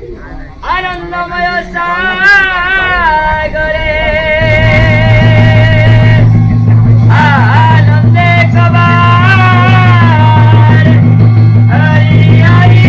आनंदमय सागरे आनंदे कबार हरि हरि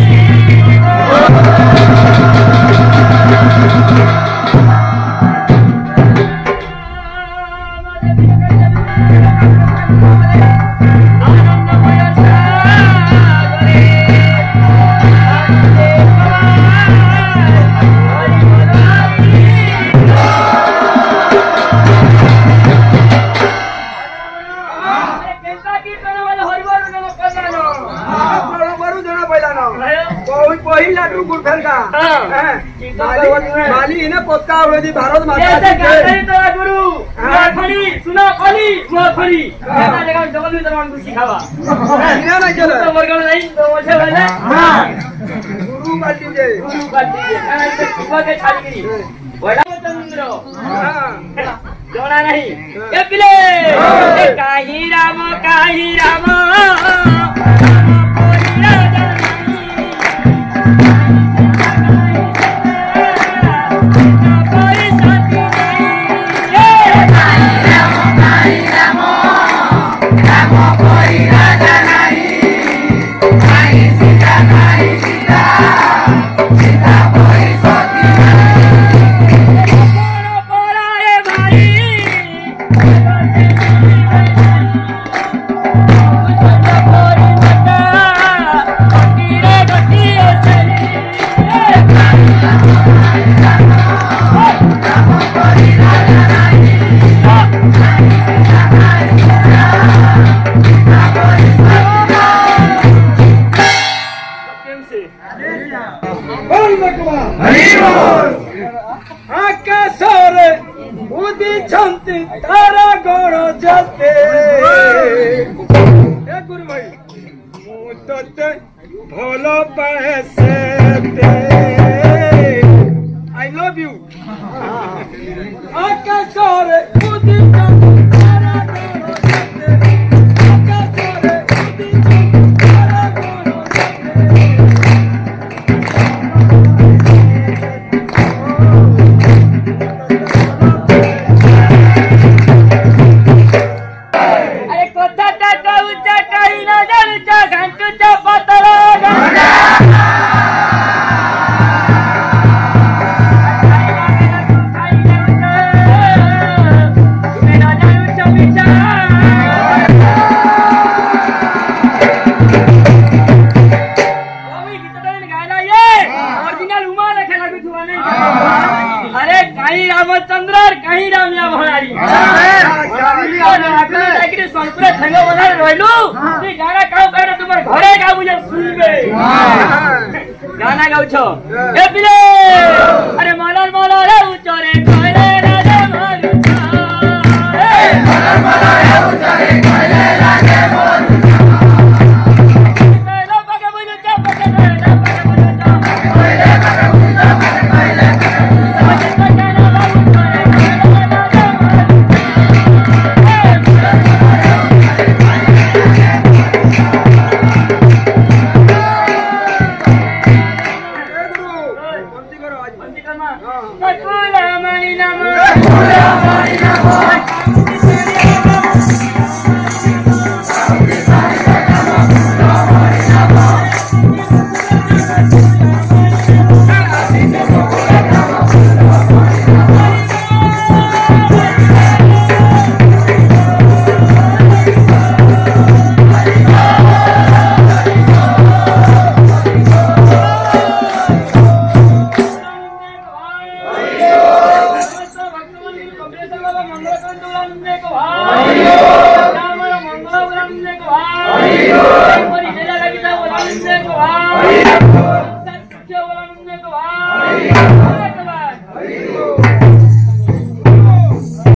माली इन्हें पोतका आवड़ी भारत माता गुरु खड़ी सुना खड़ी खड़ी जगह जगह भी तमाम कुछ सिखावा ना चलो तो वर्गण नहीं तो मुझे बोले गुरु बात दीजिए सुबह के छालगिरी बड़ा चंद्र जोड़ा नहीं ये पिले काही राम तारा गण जाते गुरु भाई मुझे भलो पैसे आई लव यू आकाश कहीं रामिया भणारी संतरे ठंगो बना रहलू ती गाना गाओ करे तुमर घरे गाओ मुझे सुनबे गाना गाउ छो ए पिले अरे मलर रे उचरे कहले राजे मालू ए मलर रे उचरे कहले राजे मालू